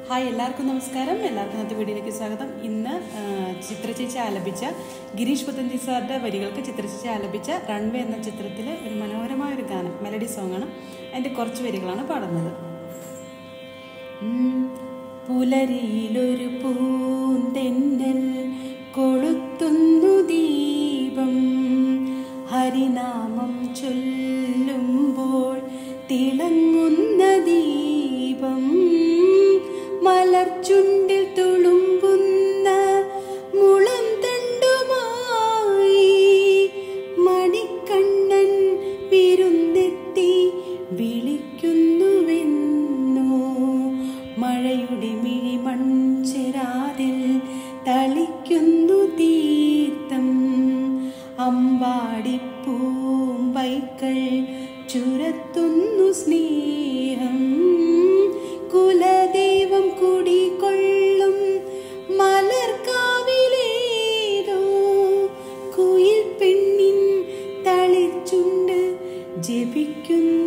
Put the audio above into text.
Hi, എല്ലാവർക്കും നമസ്കാരം. എല്ലാവർക്കും ഇന്നത്തെ വീഡിയോയിലേക്ക് സ്വാഗതം. ഇന്ന് ചിത്രചേച്ചി ആലപിച്ച ഗിരീഷ് പുത്തഞ്ചി സാറിൻ്റെ വരികൾക്ക് ചിത്രചേച്ചി ആലപിച്ച റൺവേ എന്ന ചിത്രത്തിലെ ഒരു മനോഹരമായ ഒരു ഗാനം, മെലഡി സോങ്ങാണ്. അതിൻ്റെ കുറച്ച് വരികളാണ് പാടുന്നത്. പുലരിയിലൊരു പൂന്തെന്നൽ കൊളുത്തുന്നു ദീപം, ഹരിനാമം ചൊല്ലുമ്പോൾ തിളങ്ങുന്ന ദീപം, മലർചുണ്ടിൽ തുളുമ്പുന്ന മുളം തണ്ടുമായി മണിക്കണ്ണൻ വിരുന്നെത്തി വിളിക്കുന്നുവെന്നോ, മഴയുടെ മിഴിമൺചെരാതിൽ തളിക്കുന്നു തീർത്ഥം, അമ്പാടിപ്പൂമ്പൈക്കൾ ചുരത്തുന്നു സ്നേഹം, കുലദൈവം കുടികൊള്ളും മലർക്കാവിലേതോ കുയിൽ പെണ്ണിൻ തളിച്ചുണ്ട് ജപിക്കുന്നു